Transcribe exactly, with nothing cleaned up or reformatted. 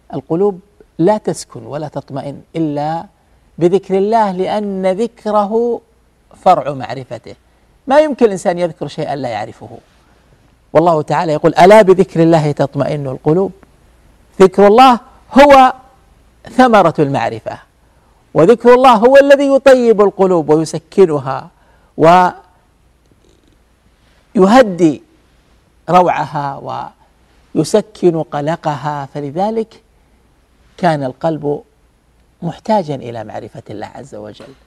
القلوب لا تسكن ولا تطمئن إلا بذكر الله، لأن ذكره فرع معرفته. ما يمكن الإنسان يذكر شيئا لا يعرفه، والله تعالى يقول: ألا بذكر الله تطمئن القلوب. ذكر الله هو ثمرة المعرفة، وذكر الله هو الذي يطيب القلوب ويسكنها ويهدي روعها ويسكن قلقها. فلذلك كان القلب محتاجا إلى معرفة الله عز وجل.